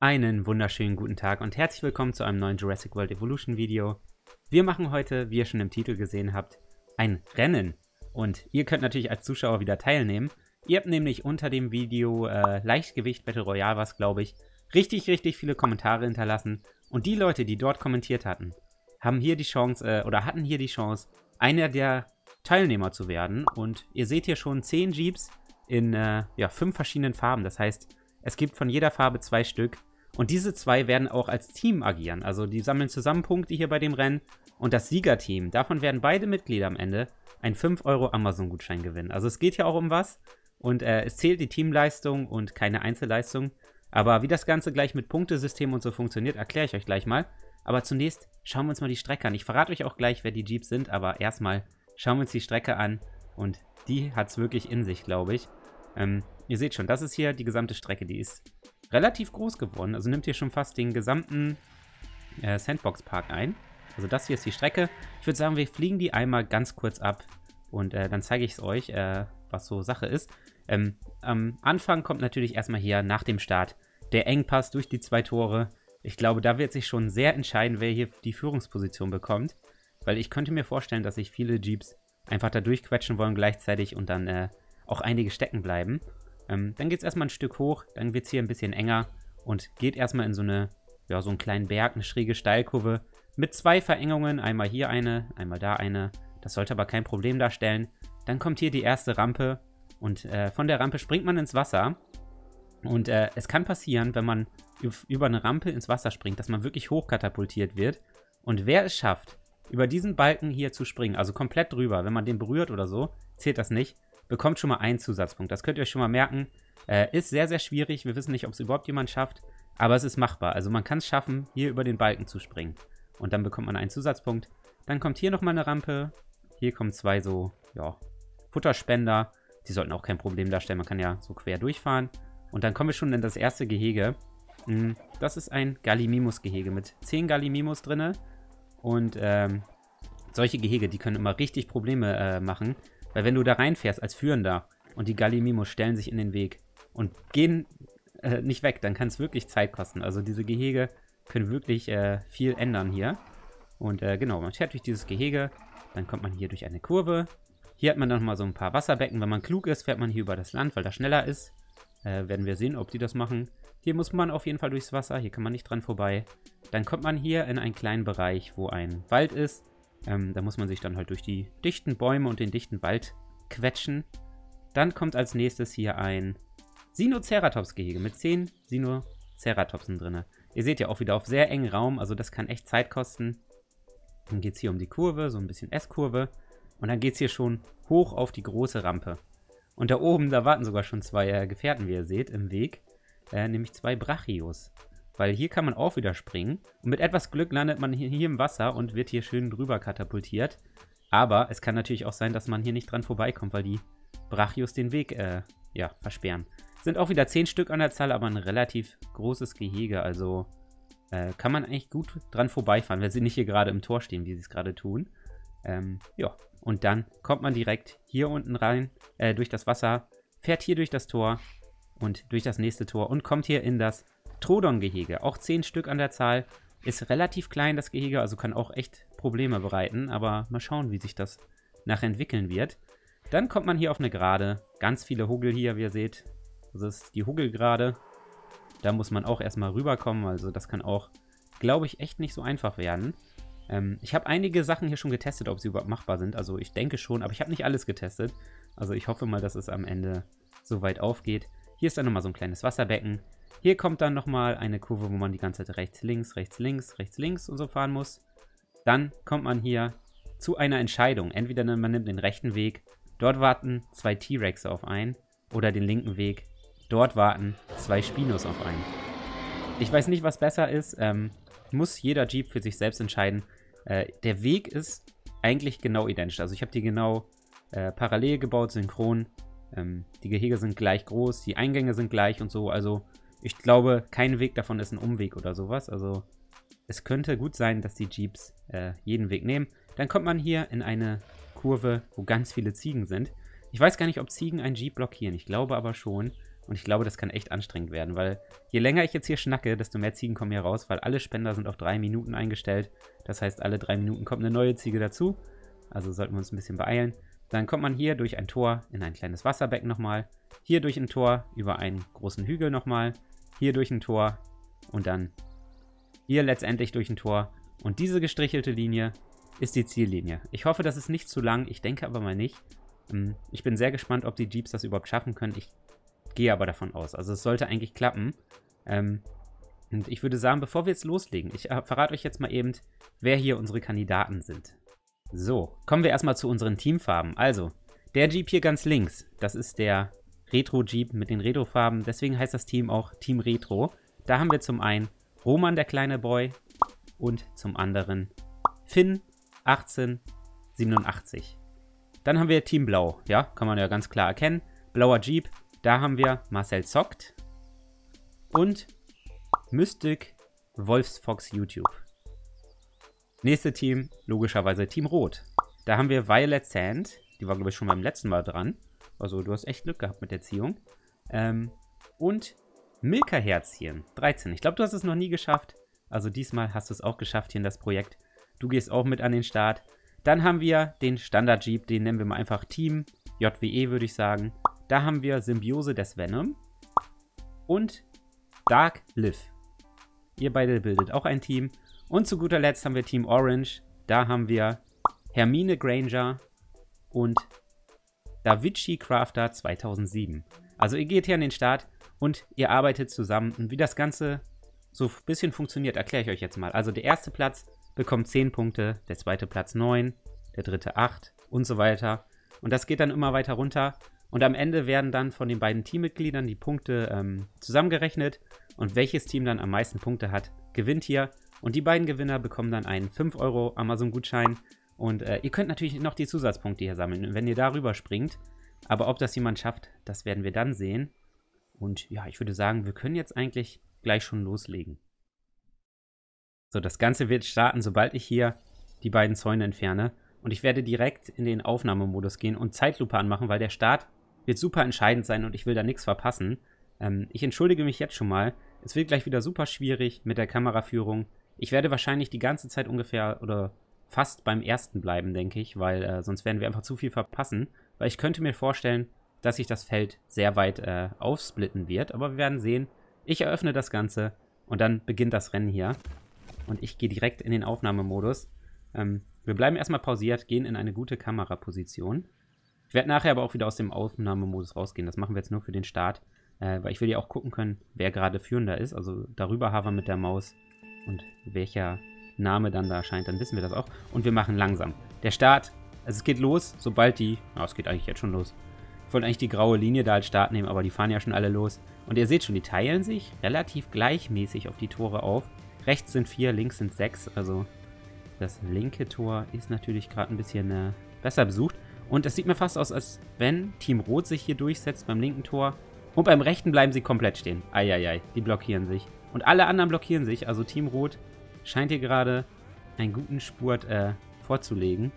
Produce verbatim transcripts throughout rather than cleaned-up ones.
Einen wunderschönen guten Tag und herzlich willkommen zu einem neuen Jurassic World Evolution Video. Wir machen heute, wie ihr schon im Titel gesehen habt, ein Rennen. Und ihr könnt natürlich als Zuschauer wieder teilnehmen. Ihr habt nämlich unter dem Video äh, Leichtgewicht Battle Royale, was glaube ich, richtig, richtig viele Kommentare hinterlassen. Und die Leute, die dort kommentiert hatten, haben hier die Chance, äh, oder hatten hier die Chance, einer der Teilnehmer zu werden. Und ihr seht hier schon zehn Jeeps in äh, ja, fünf verschiedenen Farben. Das heißt, es gibt von jeder Farbe zwei Stück. Und diese zwei werden auch als Team agieren. Also die sammeln zusammen Punkte hier bei dem Rennen. Und das Siegerteam, davon werden beide Mitglieder am Ende einen fünf Euro Amazon-Gutschein gewinnen. Also es geht ja auch um was. Und äh, es zählt die Teamleistung und keine Einzelleistung. Aber wie das Ganze gleich mit Punktesystem und so funktioniert, erkläre ich euch gleich mal. Aber zunächst schauen wir uns mal die Strecke an. Ich verrate euch auch gleich, wer die Jeeps sind. Aber erstmal schauen wir uns die Strecke an. Und die hat es wirklich in sich, glaube ich. Ähm, ihr seht schon, das ist hier die gesamte Strecke. Die ist relativ groß geworden. Also nimmt hier schon fast den gesamten äh, Sandbox-Park ein. Also das hier ist die Strecke. Ich würde sagen, wir fliegen die einmal ganz kurz ab. Und äh, dann zeige ich es euch, äh, was so Sache ist. Ähm, am Anfang kommt natürlich erstmal hier nach dem Start der Engpass durch die zwei Tore. Ich glaube, da wird sich schon sehr entscheiden, wer hier die Führungsposition bekommt. Weil ich könnte mir vorstellen, dass sich viele Jeeps einfach da durchquetschen wollen gleichzeitig und dann äh, auch einige stecken bleiben. Ähm, dann geht es erstmal ein Stück hoch, dann wird es hier ein bisschen enger und geht erstmal in so eine, ja, so einen kleinen Berg, eine schräge Steilkurve mit zwei Verengungen. Einmal hier eine, einmal da eine. Das sollte aber kein Problem darstellen. Dann kommt hier die erste Rampe und äh, von der Rampe springt man ins Wasser. Und äh, es kann passieren, wenn man über eine Rampe ins Wasser springt, dass man wirklich hochkatapultiert wird. Und wer es schafft, über diesen Balken hier zu springen, also komplett drüber, wenn man den berührt oder so, zählt das nicht, bekommt schon mal einen Zusatzpunkt. Das könnt ihr euch schon mal merken. Äh, ist sehr, sehr schwierig. Wir wissen nicht, ob es überhaupt jemand schafft, aber es ist machbar. Also man kann es schaffen, hier über den Balken zu springen. Und dann bekommt man einen Zusatzpunkt. Dann kommt hier nochmal eine Rampe. Hier kommen zwei so, ja, Futterspender. Die sollten auch kein Problem darstellen. Man kann ja so quer durchfahren. Und dann kommen wir schon in das erste Gehege. Das ist ein Gallimimus-Gehege mit zehn Gallimimus drin. Und ähm, solche Gehege, die können immer richtig Probleme äh, machen. Weil wenn du da reinfährst als Führender und die Gallimimus stellen sich in den Weg und gehen äh, nicht weg, dann kann es wirklich Zeit kosten. Also diese Gehege können wirklich äh, viel ändern hier. Und äh, genau, man fährt durch dieses Gehege, dann kommt man hier durch eine Kurve. Hier hat man dann nochmal so ein paar Wasserbecken. Wenn man klug ist, fährt man hier über das Land, weil das schneller ist. Äh, werden wir sehen, ob die das machen. Hier muss man auf jeden Fall durchs Wasser, hier kann man nicht dran vorbei. Dann kommt man hier in einen kleinen Bereich, wo ein Wald ist. Ähm, da muss man sich dann halt durch die dichten Bäume und den dichten Wald quetschen. Dann kommt als nächstes hier ein Sinoceratops-Gehege mit zehn Sinoceratopsen drin. Ihr seht ja auch wieder auf sehr engen Raum, also das kann echt Zeit kosten. Dann geht es hier um die Kurve, so ein bisschen S-Kurve. Und dann geht es hier schon hoch auf die große Rampe. Und da oben, da warten sogar schon zwei äh, Gefährten, wie ihr seht, im Weg. Äh, nämlich zwei Brachios. Weil hier kann man auch wieder springen. Und mit etwas Glück landet man hier, hier im Wasser und wird hier schön drüber katapultiert. Aber es kann natürlich auch sein, dass man hier nicht dran vorbeikommt, weil die Brachios den Weg äh, ja, versperren. Sind auch wieder zehn Stück an der Zahl, aber ein relativ großes Gehege. Also äh, kann man eigentlich gut dran vorbeifahren, wenn sie nicht hier gerade im Tor stehen, wie sie es gerade tun. Ähm, ja, und dann kommt man direkt hier unten rein, äh, durch das Wasser, fährt hier durch das Tor und durch das nächste Tor und kommt hier in das Troodon-Gehege. Auch zehn Stück an der Zahl. Ist relativ klein, das Gehege, also kann auch echt Probleme bereiten. Aber mal schauen, wie sich das nachher entwickeln wird. Dann kommt man hier auf eine Gerade. Ganz viele Huggel hier, wie ihr seht. Das ist die Huggelgrade. Da muss man auch erstmal rüberkommen. Also das kann auch, glaube ich, echt nicht so einfach werden. Ähm, ich habe einige Sachen hier schon getestet, ob sie überhaupt machbar sind. Also ich denke schon, aber ich habe nicht alles getestet. Also ich hoffe mal, dass es am Ende so weit aufgeht. Hier ist dann nochmal so ein kleines Wasserbecken. Hier kommt dann nochmal eine Kurve, wo man die ganze Zeit rechts, links, rechts, links, rechts, links und so fahren muss. Dann kommt man hier zu einer Entscheidung. Entweder man nimmt den rechten Weg, dort warten zwei T-Rexe auf einen, oder den linken Weg, dort warten zwei Spinos auf einen. Ich weiß nicht, was besser ist. Ähm, muss jeder Jeep für sich selbst entscheiden. Äh, der Weg ist eigentlich genau identisch. Also ich habe die genau äh, parallel gebaut, synchron. Ähm, die Gehege sind gleich groß, die Eingänge sind gleich und so. Also ich glaube, kein Weg davon ist ein Umweg oder sowas. Also es könnte gut sein, dass die Jeeps äh, jeden Weg nehmen. Dann kommt man hier in eine Kurve, wo ganz viele Ziegen sind. Ich weiß gar nicht, ob Ziegen einen Jeep blockieren. Ich glaube aber schon. Und ich glaube, das kann echt anstrengend werden, weil je länger ich jetzt hier schnacke, desto mehr Ziegen kommen hier raus, weil alle Spender sind auf drei Minuten eingestellt. Das heißt, alle drei Minuten kommt eine neue Ziege dazu. Also sollten wir uns ein bisschen beeilen. Dann kommt man hier durch ein Tor in ein kleines Wasserbecken nochmal. Hier durch ein Tor über einen großen Hügel nochmal. Hier durch ein Tor und dann hier letztendlich durch ein Tor. Und diese gestrichelte Linie ist die Ziellinie. Ich hoffe, das ist nicht zu lang. Ich denke aber mal nicht. Ich bin sehr gespannt, ob die Jeeps das überhaupt schaffen können. Ich gehe aber davon aus. Also es sollte eigentlich klappen. Ähm, und ich würde sagen, bevor wir jetzt loslegen, ich äh, verrate euch jetzt mal eben, wer hier unsere Kandidaten sind. So, kommen wir erstmal zu unseren Teamfarben. Also, der Jeep hier ganz links, das ist der Retro-Jeep mit den Retro-Farben. Deswegen heißt das Team auch Team Retro. Da haben wir zum einen Roman, der kleine Boy, und zum anderen Finn achtzehnhundertsiebenundachtzig. Dann haben wir Team Blau. Ja, kann man ja ganz klar erkennen. Blauer Jeep. Da haben wir Marcel Zockt und Mystic Wolfsfox YouTube. Nächste Team, logischerweise Team Rot. Da haben wir Violet Sand. Die war, glaube ich, schon beim letzten Mal dran. Also du hast echt Glück gehabt mit der Ziehung. Ähm, und Milka Herzchen, dreizehn. Ich glaube, du hast es noch nie geschafft. Also diesmal hast du es auch geschafft hier in das Projekt. Du gehst auch mit an den Start. Dann haben wir den Standard Jeep, den nennen wir mal einfach Team J W E, würde ich sagen. Da haben wir Symbiose des Venom und Dark Liv. Ihr beide bildet auch ein Team. Und zu guter Letzt haben wir Team Orange. Da haben wir Hermine Granger und Davici Crafter zweitausendsieben. Also ihr geht hier an den Start und ihr arbeitet zusammen. Und wie das Ganze so ein bisschen funktioniert, erkläre ich euch jetzt mal. Also der erste Platz bekommt zehn Punkte, der zweite Platz neun, der dritte acht und so weiter. Und das geht dann immer weiter runter. Und am Ende werden dann von den beiden Teammitgliedern die Punkte ähm, zusammengerechnet. Und welches Team dann am meisten Punkte hat, gewinnt hier. Und die beiden Gewinner bekommen dann einen fünf Euro Amazon-Gutschein. Und äh, ihr könnt natürlich noch die Zusatzpunkte hier sammeln, wenn ihr darüber springt. Aber ob das jemand schafft, das werden wir dann sehen. Und ja, ich würde sagen, wir können jetzt eigentlich gleich schon loslegen. So, das Ganze wird starten, sobald ich hier die beiden Zäune entferne. Und ich werde direkt in den Aufnahmemodus gehen und Zeitlupe anmachen, weil der Start wird super entscheidend sein und ich will da nichts verpassen. Ähm, ich entschuldige mich jetzt schon mal. Es wird gleich wieder super schwierig mit der Kameraführung. Ich werde wahrscheinlich die ganze Zeit ungefähr oder fast beim ersten bleiben, denke ich, weil äh, sonst werden wir einfach zu viel verpassen. Weil ich könnte mir vorstellen, dass sich das Feld sehr weit äh, aufsplitten wird. Aber wir werden sehen. Ich eröffne das Ganze und dann beginnt das Rennen hier. Und ich gehe direkt in den Aufnahmemodus. Ähm, wir bleiben erstmal pausiert, gehen in eine gute Kameraposition. Ich werde nachher aber auch wieder aus dem Aufnahmemodus rausgehen. Das machen wir jetzt nur für den Start. Äh, weil ich will ja auch gucken können, wer gerade führender ist. Also darüber havern mit der Maus. Und welcher Name dann da erscheint, dann wissen wir das auch. Und wir machen langsam. Der Start, also es geht los, sobald die... Ja, es geht eigentlich jetzt schon los. Ich wollte eigentlich die graue Linie da als Start nehmen, aber die fahren ja schon alle los. Und ihr seht schon, die teilen sich relativ gleichmäßig auf die Tore auf. Rechts sind vier, links sind sechs. Also das linke Tor ist natürlich gerade ein bisschen äh, besser besucht. Und es sieht mir fast aus, als wenn Team Rot sich hier durchsetzt beim linken Tor. Und beim rechten bleiben sie komplett stehen. Eieiei, die blockieren sich. Und alle anderen blockieren sich. Also Team Rot scheint hier gerade einen guten Spurt äh, vorzulegen.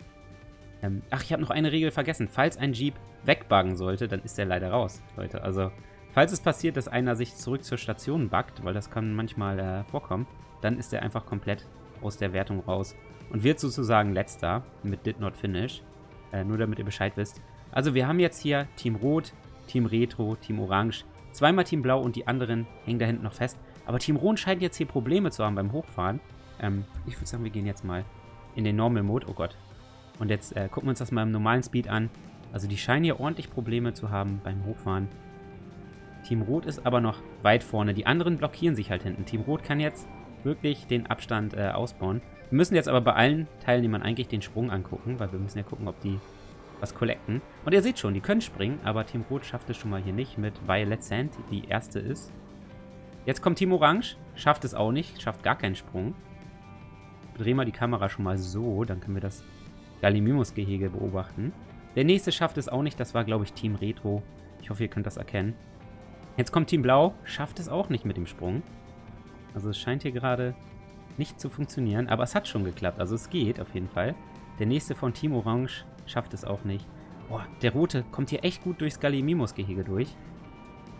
Ähm, ach, ich habe noch eine Regel vergessen. Falls ein Jeep wegbuggen sollte, dann ist der leider raus, Leute. Also, falls es passiert, dass einer sich zurück zur Station buggt, weil das kann manchmal äh, vorkommen, dann ist er einfach komplett aus der Wertung raus. Und wird sozusagen letzter mit Did Not Finish. Äh, nur damit ihr Bescheid wisst. Also, wir haben jetzt hier Team Rot, Team Retro, Team Orange, zweimal Team Blau und die anderen hängen da hinten noch fest. Aber Team Rot scheint jetzt hier Probleme zu haben beim Hochfahren. Ähm, ich würde sagen, wir gehen jetzt mal in den Normal Mode. Oh Gott. Und jetzt äh, gucken wir uns das mal im normalen Speed an. Also die scheinen hier ordentlich Probleme zu haben beim Hochfahren. Team Rot ist aber noch weit vorne. Die anderen blockieren sich halt hinten. Team Rot kann jetzt wirklich den Abstand äh, ausbauen. Wir müssen jetzt aber bei allen Teilnehmern eigentlich den Sprung angucken, weil wir müssen ja gucken, ob die was collecten. Und ihr seht schon, die können springen, aber Team Rot schafft es schon mal hier nicht mit Violet Sand, die erste ist. Jetzt kommt Team Orange, schafft es auch nicht, schafft gar keinen Sprung. Drehen wir die Kamera schon mal so, dann können wir das Gallimimus-Gehege beobachten. Der nächste schafft es auch nicht, das war, glaube ich, Team Retro. Ich hoffe, ihr könnt das erkennen. Jetzt kommt Team Blau, schafft es auch nicht mit dem Sprung. Also es scheint hier gerade nicht zu funktionieren, aber es hat schon geklappt, also es geht auf jeden Fall. Der nächste von Team Orange schafft es auch nicht. Boah, der Rote kommt hier echt gut durchs Gallimimus-Gehege durch.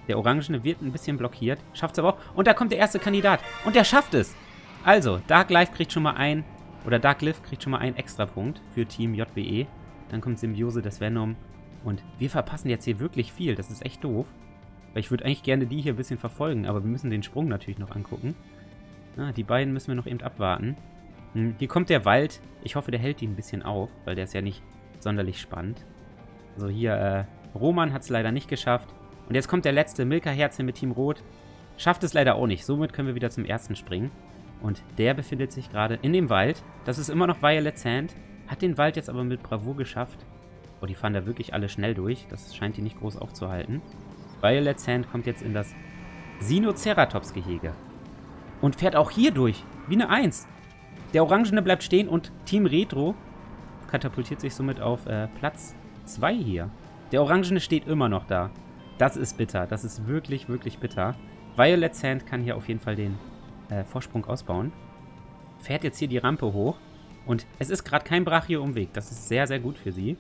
Der Orangene wird ein bisschen blockiert. Schafft es aber auch. Und da kommt der erste Kandidat. Und der schafft es. Also, Dark Life kriegt schon mal ein, oder Dark Lift kriegt schon mal einen Extrapunkt für Team J W E. Dann kommt Symbiose des Venom. Und wir verpassen jetzt hier wirklich viel. Das ist echt doof. Weil ich würde eigentlich gerne die hier ein bisschen verfolgen. Aber wir müssen den Sprung natürlich noch angucken. Ah, die beiden müssen wir noch eben abwarten. Hm, hier kommt der Wald. Ich hoffe, der hält ihn ein bisschen auf. Weil der ist ja nicht sonderlich spannend. Also hier, äh, Roman hat es leider nicht geschafft. Und jetzt kommt der letzte, Milka Herzchen mit Team Rot. Schafft es leider auch nicht. Somit können wir wieder zum ersten springen. Und der befindet sich gerade in dem Wald. Das ist immer noch Violet Sand. Hat den Wald jetzt aber mit Bravour geschafft. Oh, die fahren da wirklich alle schnell durch. Das scheint die nicht groß aufzuhalten. Violet Sand kommt jetzt in das Sinoceratops-Gehege. Und fährt auch hier durch. Wie eine Eins. Der Orangene bleibt stehen und Team Retro katapultiert sich somit auf äh, Platz zwei hier. Der Orangene steht immer noch da. Das ist bitter. Das ist wirklich, wirklich bitter. Violet Sand kann hier auf jeden Fall den äh, Vorsprung ausbauen. Fährt jetzt hier die Rampe hoch. Und es ist gerade kein Brachio-Umweg. Das ist sehr, sehr gut für sie.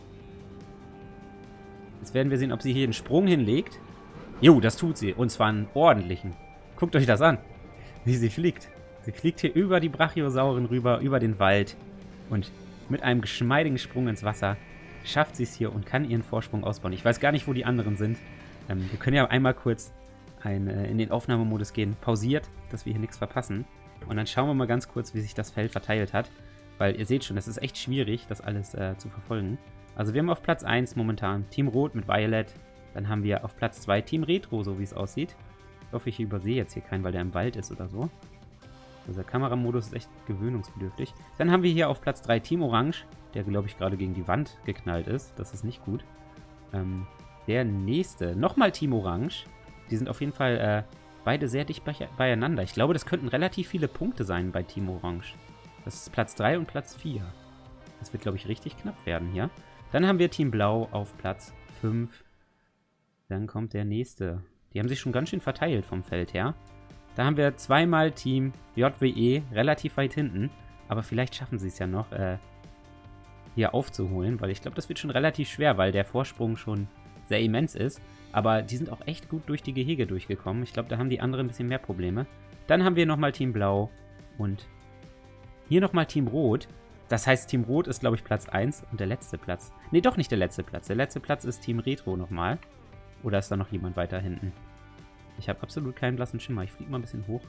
Jetzt werden wir sehen, ob sie hier einen Sprung hinlegt. Jo, das tut sie. Und zwar einen ordentlichen. Guckt euch das an, wie sie fliegt. Sie fliegt hier über die Brachiosauren rüber, über den Wald. Und mit einem geschmeidigen Sprung ins Wasser schafft sie es hier und kann ihren Vorsprung ausbauen. Ich weiß gar nicht, wo die anderen sind. Ähm, wir können ja einmal kurz ein, äh, in den Aufnahmemodus gehen. Pausiert, dass wir hier nichts verpassen. Und dann schauen wir mal ganz kurz, wie sich das Feld verteilt hat. Weil ihr seht schon, es ist echt schwierig, das alles äh, zu verfolgen. Also wir haben auf Platz eins momentan Team Rot mit Violet. Dann haben wir auf Platz zwei Team Retro, so wie es aussieht. Ich hoffe, ich übersehe jetzt hier keinen, weil der im Wald ist oder so. Dieser Kameramodus ist echt gewöhnungsbedürftig. Dann haben wir hier auf Platz drei Team Orange, der, glaube ich, gerade gegen die Wand geknallt ist. Das ist nicht gut. Ähm, der nächste, nochmal Team Orange. Die sind auf jeden Fall äh, beide sehr dicht be beieinander. Ich glaube, das könnten relativ viele Punkte sein bei Team Orange. Das ist Platz drei und Platz vier. Das wird, glaube ich, richtig knapp werden hier. Dann haben wir Team Blau auf Platz fünf. Dann kommt der nächste. Die haben sich schon ganz schön verteilt vom Feld her. Da haben wir zweimal Team J W E relativ weit hinten. Aber vielleicht schaffen sie es ja noch, äh, hier aufzuholen. Weil ich glaube, das wird schon relativ schwer, weil der Vorsprung schon sehr immens ist. Aber die sind auch echt gut durch die Gehege durchgekommen. Ich glaube, da haben die anderen ein bisschen mehr Probleme. Dann haben wir nochmal Team Blau und hier nochmal Team Rot. Das heißt, Team Rot ist, glaube ich, Platz eins und der letzte Platz. Ne, doch nicht der letzte Platz. Der letzte Platz ist Team Retro nochmal. Oder ist da noch jemand weiter hinten? Ich habe absolut keinen blassen Schimmer. Ich fliege mal ein bisschen hoch.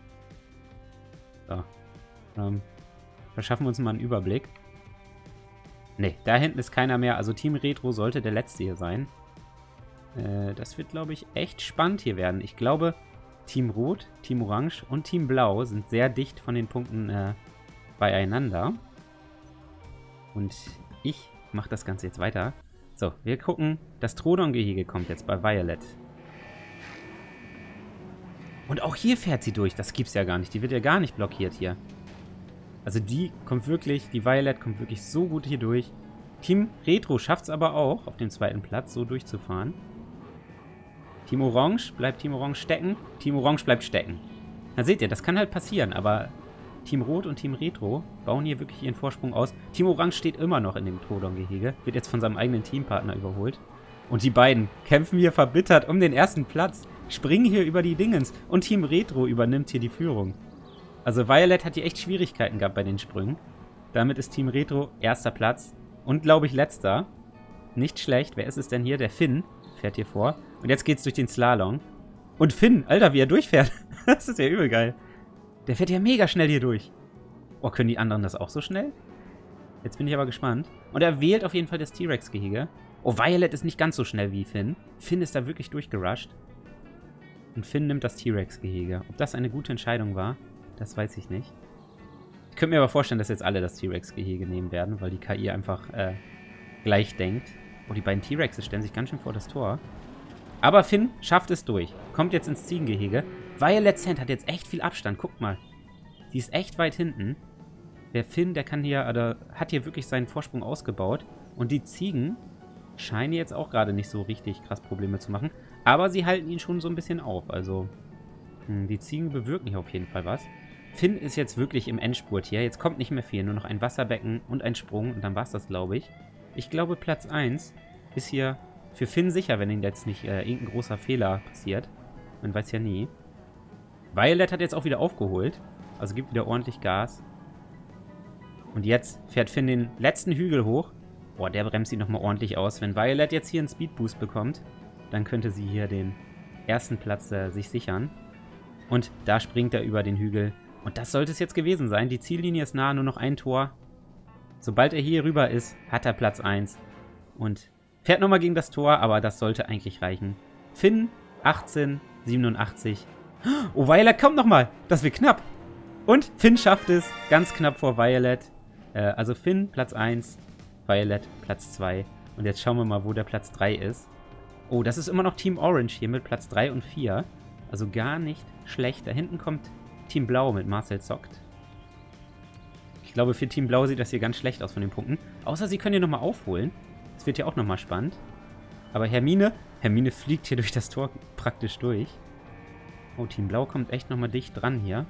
So. Ähm, verschaffen wir uns mal einen Überblick. Ne, da hinten ist keiner mehr. Also Team Retro sollte der letzte hier sein. Äh, das wird, glaube ich, echt spannend hier werden. Ich glaube, Team Rot, Team Orange und Team Blau sind sehr dicht von den Punkten äh, beieinander. Und ich mache das Ganze jetzt weiter. So, wir gucken. Das Troodon-Gehege kommt jetzt bei Violet. Und auch hier fährt sie durch. Das gibt's ja gar nicht. Die wird ja gar nicht blockiert hier. Also die kommt wirklich, die Violet kommt wirklich so gut hier durch. Team Retro schafft es aber auch, auf dem zweiten Platz so durchzufahren. Team Orange bleibt Team Orange stecken. Team Orange bleibt stecken. Da seht ihr, das kann halt passieren, aber Team Rot und Team Retro bauen hier wirklich ihren Vorsprung aus. Team Orange steht immer noch in dem Troodon-Gehege. Wird jetzt von seinem eigenen Teampartner überholt. Und die beiden kämpfen hier verbittert um den ersten Platz. Springen hier über die Dingens. Und Team Retro übernimmt hier die Führung. Also Violet hat hier echt Schwierigkeiten gehabt bei den Sprüngen. Damit ist Team Retro erster Platz. Und glaube ich letzter. Nicht schlecht. Wer ist es denn hier? Der Finn fährt hier vor. Und jetzt geht's durch den Slalom. Und Finn, Alter, wie er durchfährt. Das ist ja übel geil. Der fährt ja mega schnell hier durch. Oh, können die anderen das auch so schnell? Jetzt bin ich aber gespannt. Und er wählt auf jeden Fall das T-Rex-Gehege. Oh, Violet ist nicht ganz so schnell wie Finn. Finn ist da wirklich durchgerusht. Und Finn nimmt das T-Rex-Gehege. Ob das eine gute Entscheidung war, das weiß ich nicht. Ich könnte mir aber vorstellen, dass jetzt alle das T-Rex-Gehege nehmen werden, weil die K I einfach äh, gleich denkt. Oh, die beiden T-Rexes stellen sich ganz schön vor das Tor. Aber Finn schafft es durch. Kommt jetzt ins Ziegengehege. Violet Sand hat jetzt echt viel Abstand. Guckt mal. Die ist echt weit hinten. Der Finn, der kann hier, oder hat hier wirklich seinen Vorsprung ausgebaut. Und die Ziegen scheinen jetzt auch gerade nicht so richtig krass Probleme zu machen. Aber sie halten ihn schon so ein bisschen auf. Also, mh, die Ziegen bewirken hier auf jeden Fall was. Finn ist jetzt wirklich im Endspurt hier. Jetzt kommt nicht mehr viel. Nur noch ein Wasserbecken und ein Sprung. Und dann war es das, glaube ich. Ich glaube, Platz eins ist hier für Finn sicher, wenn ihnen jetzt nicht äh, irgendein großer Fehler passiert. Man weiß ja nie. Violet hat jetzt auch wieder aufgeholt. Also gibt wieder ordentlich Gas. Und jetzt fährt Finn den letzten Hügel hoch. Boah, der bremst ihn nochmal ordentlich aus. Wenn Violet jetzt hier einen Speedboost bekommt, dann könnte sie hier den ersten Platz äh, sich sichern. Und da springt er über den Hügel. Und das sollte es jetzt gewesen sein. Die Ziellinie ist nah, nur noch ein Tor. Sobald er hier rüber ist, hat er Platz eins. Und fährt nochmal gegen das Tor, aber das sollte eigentlich reichen. Finn, achtzehn siebenundachtzig. Oh, Violet kommt nochmal. Das wird knapp. Und Finn schafft es. Ganz knapp vor Violet. Äh, also Finn Platz eins, Violet Platz zwei. Und jetzt schauen wir mal, wo der Platz drei ist. Oh, das ist immer noch Team Orange hier mit Platz drei und vier. Also gar nicht schlecht. Da hinten kommt Team Blau mit Marcel Zockt. Ich glaube, für Team Blau sieht das hier ganz schlecht aus von den Punkten. Außer sie können hier nochmal aufholen. Das wird ja auch nochmal spannend. Aber Hermine, Hermine fliegt hier durch das Tor praktisch durch. Oh, Team Blau kommt echt nochmal dicht dran hier.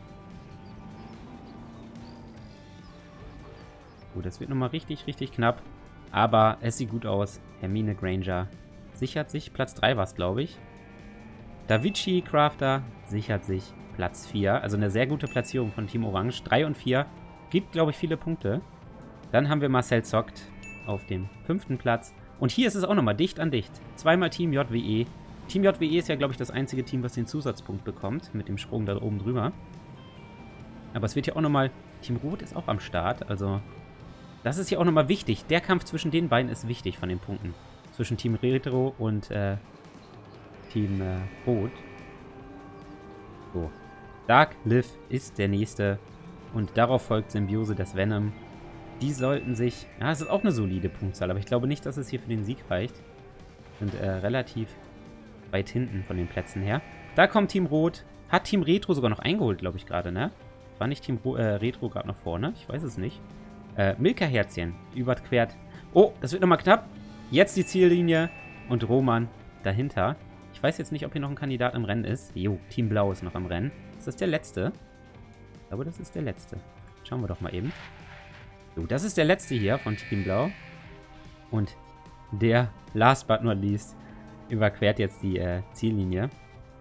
Gut, das wird nochmal richtig, richtig knapp. Aber es sieht gut aus. Hermine Granger sichert sich. Platz drei war es, glaube ich. Davici Crafter sichert sich Platz vier. Also eine sehr gute Platzierung von Team Orange. drei und vier. Gibt, glaube ich, viele Punkte. Dann haben wir Marcel Zockt auf dem fünften Platz. Und hier ist es auch nochmal dicht an dicht. Zweimal Team J W E. Team J W E ist ja, glaube ich, das einzige Team, was den Zusatzpunkt bekommt. Mit dem Sprung da oben drüber. Aber es wird hier auch nochmal... Team Rot ist auch am Start. Also, das ist hier auch nochmal wichtig. Der Kampf zwischen den beiden ist wichtig von den Punkten. Zwischen Team Retro und äh, Team äh, Rot. So. Dark Liv ist der nächste. Und darauf folgt Symbiose des Venom. Die sollten sich... Ja, es ist auch eine solide Punktzahl, aber ich glaube nicht, dass es hier für den Sieg reicht. Sind äh, relativ weit hinten von den Plätzen her. Da kommt Team Rot. Hat Team Retro sogar noch eingeholt, glaube ich, gerade, ne? War nicht Team Ro äh, Retro gerade noch vorne? Ich weiß es nicht. Äh, Milka Herzchen überquert. Oh, das wird nochmal knapp. Jetzt die Ziellinie und Roman dahinter. Ich weiß jetzt nicht, ob hier noch ein Kandidat im Rennen ist. Jo, Team Blau ist noch am Rennen. Ist das der letzte? Ich glaube, das ist der letzte. Schauen wir doch mal eben. So, das ist der letzte hier von Team Blau. Und der, last but not least, überquert jetzt die äh, Ziellinie.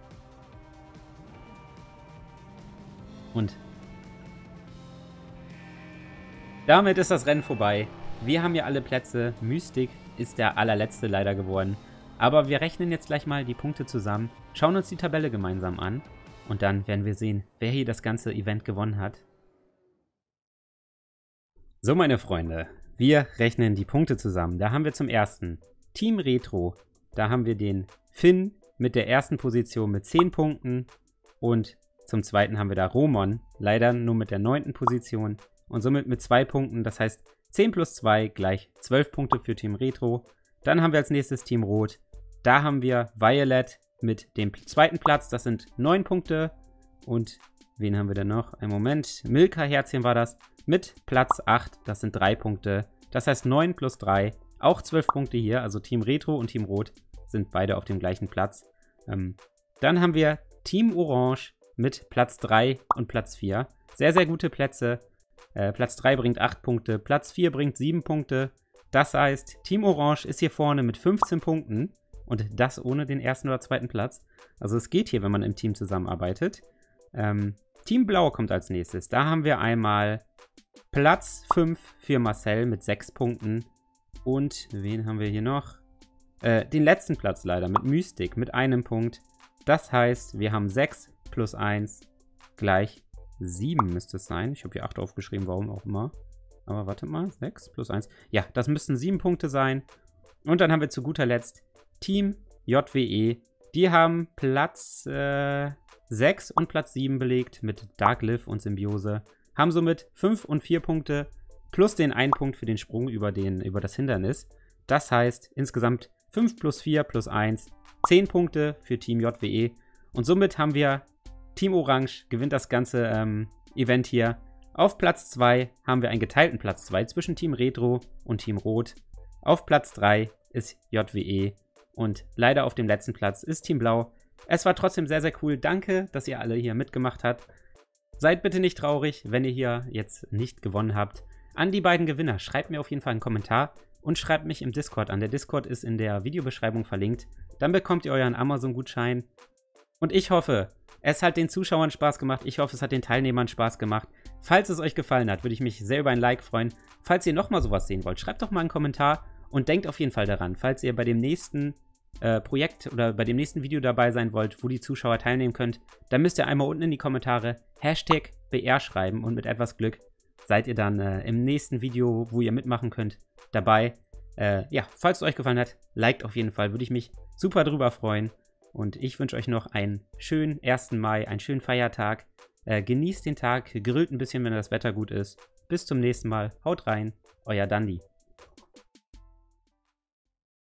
Und damit ist das Rennen vorbei. Wir haben ja alle Plätze. Mystic ist der allerletzte leider geworden. Aber wir rechnen jetzt gleich mal die Punkte zusammen, schauen uns die Tabelle gemeinsam an und dann werden wir sehen, wer hier das ganze Event gewonnen hat. So, meine Freunde, wir rechnen die Punkte zusammen. Da haben wir zum ersten Team Retro. Da haben wir den Finn mit der ersten Position mit zehn Punkten und zum zweiten haben wir da Roman, leider nur mit der neunten Position und somit mit zwei Punkten. Das heißt, zehn plus zwei gleich zwölf Punkte für Team Retro. Dann haben wir als nächstes Team Rot. Da haben wir Violet mit dem zweiten Platz. Das sind neun Punkte. Und wen haben wir denn noch? Einen Moment. Milka Herzchen war das mit Platz acht. Das sind drei Punkte. Das heißt neun plus drei. Auch zwölf Punkte hier. Also Team Retro und Team Rot sind beide auf dem gleichen Platz. Ähm, dann haben wir Team Orange mit Platz drei und Platz vier. Sehr, sehr gute Plätze. Äh, Platz drei bringt acht Punkte. Platz vier bringt sieben Punkte. Das heißt, Team Orange ist hier vorne mit fünfzehn Punkten. Und das ohne den ersten oder zweiten Platz. Also es geht hier, wenn man im Team zusammenarbeitet. Ähm, Team Blau kommt als nächstes. Da haben wir einmal Platz fünf für Marcel mit sechs Punkten. Und wen haben wir hier noch? Äh, den letzten Platz leider mit Mystic mit einem Punkt. Das heißt, wir haben sechs plus eins gleich sieben müsste es sein. Ich habe hier acht aufgeschrieben, warum auch immer. Aber warte mal, sechs plus eins. Ja, das müssten sieben Punkte sein. Und dann haben wir zu guter Letzt Team J W E. Die haben Platz äh, sechs und Platz sieben belegt mit Dark Liv und Symbiose. Haben somit fünf und vier Punkte plus den einen Punkt für den Sprung über, den, über das Hindernis. Das heißt insgesamt fünf plus vier plus eins, zehn Punkte für Team J W E. Und somit haben wir Team Orange gewinnt das ganze ähm, Event hier. Auf Platz zwei haben wir einen geteilten Platz zwei zwischen Team Retro und Team Rot. Auf Platz drei ist J W E. Und leider auf dem letzten Platz ist Team Blau. Es war trotzdem sehr, sehr cool. Danke, dass ihr alle hier mitgemacht habt. Seid bitte nicht traurig, wenn ihr hier jetzt nicht gewonnen habt. An die beiden Gewinner, schreibt mir auf jeden Fall einen Kommentar. und schreibt mich im Discord an. Der Discord ist in der Videobeschreibung verlinkt. Dann bekommt ihr euren Amazon-Gutschein. Und ich hoffe, es hat den Zuschauern Spaß gemacht. Ich hoffe, es hat den Teilnehmern Spaß gemacht. Falls es euch gefallen hat, würde ich mich sehr über ein Like freuen. Falls ihr nochmal sowas sehen wollt, schreibt doch mal einen Kommentar und denkt auf jeden Fall daran, falls ihr bei dem nächsten äh, Projekt oder bei dem nächsten Video dabei sein wollt, wo die Zuschauer teilnehmen könnt, dann müsst ihr einmal unten in die Kommentare Hashtag B R schreiben und mit etwas Glück seid ihr dann äh, im nächsten Video, wo ihr mitmachen könnt, dabei. Äh, ja, falls es euch gefallen hat, liked auf jeden Fall, würde ich mich super drüber freuen. Und ich wünsche euch noch einen schönen ersten Mai, einen schönen Feiertag. Äh, genießt den Tag, grillt ein bisschen, wenn das Wetter gut ist. Bis zum nächsten Mal. Haut rein, euer Dandi.